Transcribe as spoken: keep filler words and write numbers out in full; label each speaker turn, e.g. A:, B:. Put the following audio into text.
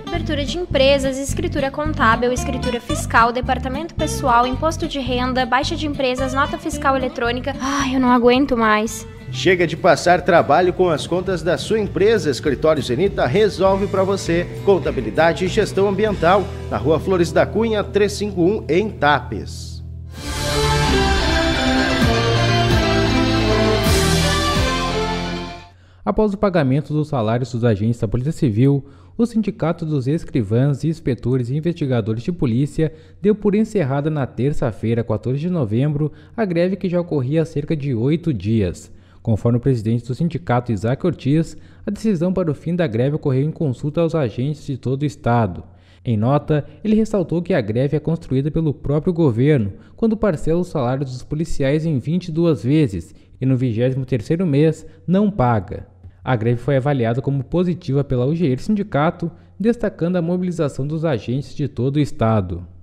A: abertura de empresas, escritura contábil, escritura fiscal, departamento pessoal, imposto de renda, baixa de empresas, nota fiscal eletrônica. Ai, eu não aguento mais.
B: Chega de passar trabalho com as contas da sua empresa. Escritório Zenita resolve para você. Contabilidade e gestão ambiental, na Rua Flores da Cunha, trezentos e cinquenta e um, em Tapes.
C: Após o pagamento dos salários dos agentes da Polícia Civil, o Sindicato dos Escrivãs, Inspetores e Investigadores de Polícia deu por encerrada na terça-feira, quatorze de novembro, a greve que já ocorria há cerca de oito dias. Conforme o presidente do sindicato, Isaac Ortiz, a decisão para o fim da greve ocorreu em consulta aos agentes de todo o estado. Em nota, ele ressaltou que a greve é construída pelo próprio governo, quando parcela os salários dos policiais em vinte e duas vezes e no vigésimo terceiro mês não paga. A greve foi avaliada como positiva pela U G R Sindicato, destacando a mobilização dos agentes de todo o estado.